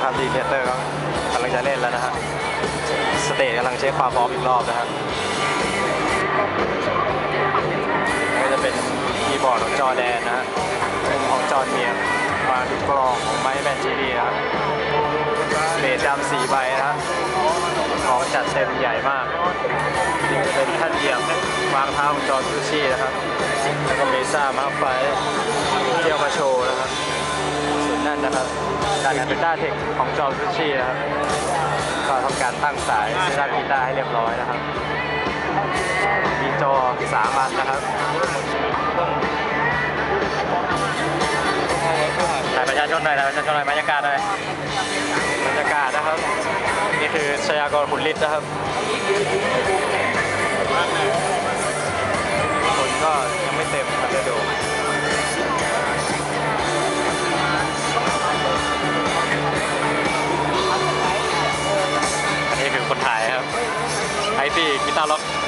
นะครับดีเทเตอร์ก็กำลังจะเล่นแล้วนะฮะสเตจกำลังเช็คความพร้อมอีกรอบนะครับก็จะเป็นคีย์บอร์ดของจอแดนนะฮะของจอเมียมาดูกลองของไมค์แมนจีนีนะครับเบสดำ4 ใบนะฮะของจัดเต็มใหญ่มากนี่จะเป็นท่านเหยียบวางเท้าของจอซูชินะครับแล้วก็เมซ่ามาไฟเที่ยวมาโชว์นะครับส่วนนั่นนะครับการงานเป็นด้าเทคของจอซูชินะครับก็ทำการตั้งสายด้านกีตาร์ให้เรียบร้อยนะครับมีจอ3 อันนะครับถ่ายประชาชนหน่อยบรรยากาศหน่อยบรรยากาศนะครับนี่คือชยากรขุนฤทธิ์นะครับคนก็ยังไม่เต็มครับจะดูอันนี้คือคนถ่ายครับไอซี่กีตาร์ล็อก